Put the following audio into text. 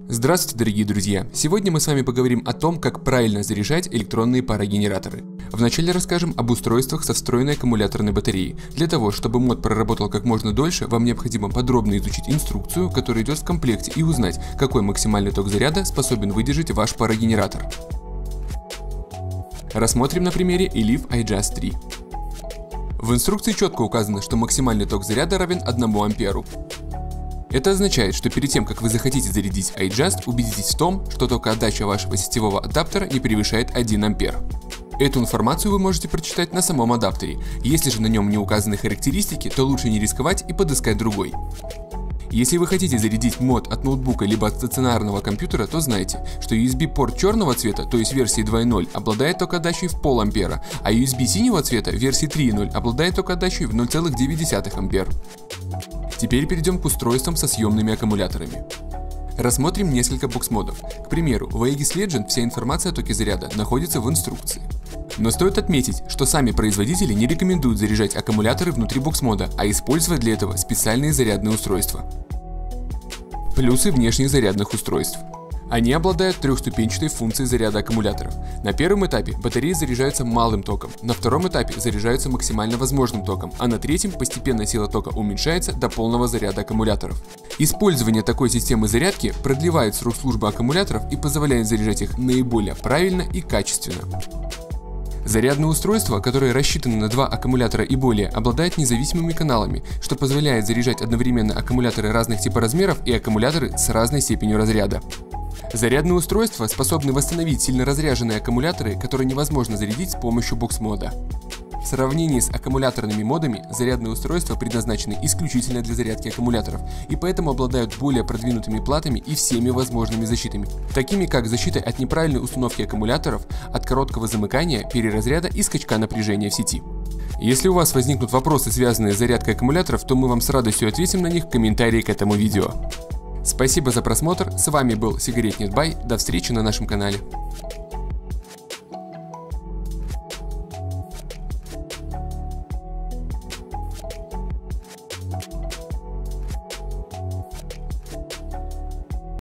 Здравствуйте, дорогие друзья! Сегодня мы с вами поговорим о том, как правильно заряжать электронные парогенераторы. Вначале расскажем об устройствах со встроенной аккумуляторной батареей. Для того, чтобы мод проработал как можно дольше, вам необходимо подробно изучить инструкцию, которая идет в комплекте, и узнать, какой максимальный ток заряда способен выдержать ваш парогенератор. Рассмотрим на примере Elif iJust 3. В инструкции четко указано, что максимальный ток заряда равен 1 амперу. Это означает, что перед тем, как вы захотите зарядить iJust, убедитесь в том, что токоотдача вашего сетевого адаптера не превышает 1 ампер. Эту информацию вы можете прочитать на самом адаптере. Если же на нем не указаны характеристики, то лучше не рисковать и подыскать другой. Если вы хотите зарядить мод от ноутбука либо от стационарного компьютера, то знайте, что USB-порт черного цвета, то есть версии 2.0, обладает токоотдачей в 0,5 ампера, а USB синего цвета, версии 3.0, обладает токоотдачей в 0,9 ампер. Теперь перейдем к устройствам со съемными аккумуляторами. Рассмотрим несколько бокс-модов. К примеру, в Aegis Legend вся информация о токе заряда находится в инструкции. Но стоит отметить, что сами производители не рекомендуют заряжать аккумуляторы внутри бокс-мода, а использовать для этого специальные зарядные устройства. Плюсы внешних зарядных устройств. Они обладают трехступенчатой функцией заряда аккумуляторов. На первом этапе батареи заряжаются малым током, на втором этапе заряжаются максимально возможным током, а на третьем постепенно сила тока уменьшается до полного заряда аккумуляторов. Использование такой системы зарядки продлевает срок службы аккумуляторов и позволяет заряжать их наиболее правильно и качественно. Зарядные устройства, которые рассчитаны на 2 аккумулятора и более, обладают независимыми каналами, что позволяет заряжать одновременно аккумуляторы разных типа размеров и аккумуляторы с разной степенью разряда. Зарядные устройства способны восстановить сильно разряженные аккумуляторы, которые невозможно зарядить с помощью бокс-мода. В сравнении с аккумуляторными модами, зарядные устройства предназначены исключительно для зарядки аккумуляторов и поэтому обладают более продвинутыми платами и всеми возможными защитами, такими как защита от неправильной установки аккумуляторов, от короткого замыкания, переразряда и скачка напряжения в сети. Если у вас возникнут вопросы, связанные с зарядкой аккумуляторов, то мы вам с радостью ответим на них в комментарии к этому видео. Спасибо за просмотр, с вами был Cigaretnet By, до встречи на нашем канале.